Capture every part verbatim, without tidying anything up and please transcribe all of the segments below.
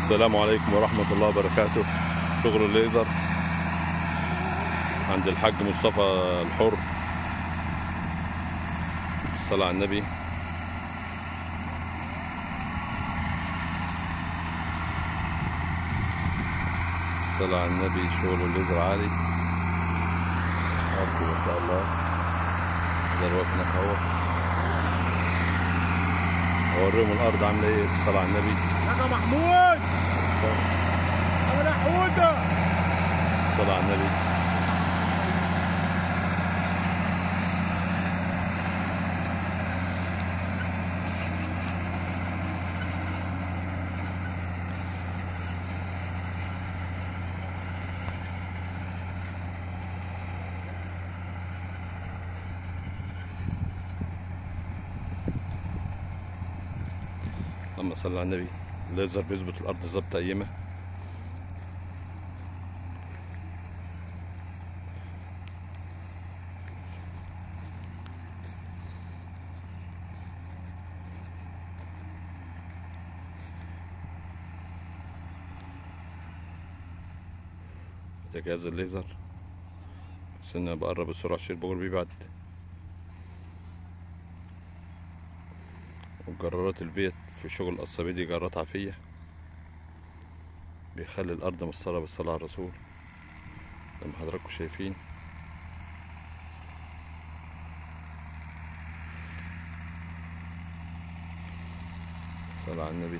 السلام عليكم ورحمة الله وبركاته. شغل الليزر عند الحاج مصطفى الحر. الصلاة على النبي. الصلاة على النبي. شغل الليزر عالي أرجو ما شاء الله. دلوقتي اهو اوريهم الارض عامله ايه. الصلاة على النبي. يا محمود ابو حوده. الصلاة على النبي. اللهم صل على النبي. الليزر بيظبط الارض ظبطه قيمه. ده جهاز الليزر. بس انا بقرب السرعه عشان بقول بيبعد. وجرارات الفيت في شغل القصابين دي جرارات عافية، بيخلي الأرض مصلة بالصلاة على الرسول زي ما حضراتكم شايفين. الصلاة على النبي.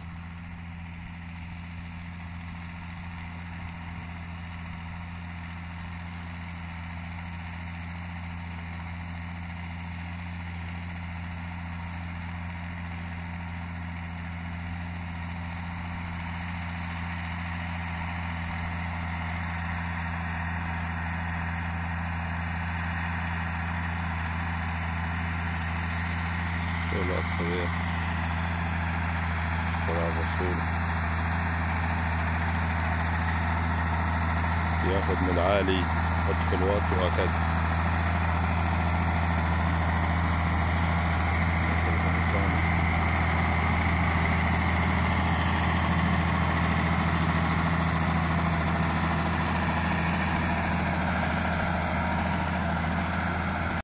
شغل القصابية. الصلاة على الرسول. ياخد من العالي يحط في الواطي وهكذا.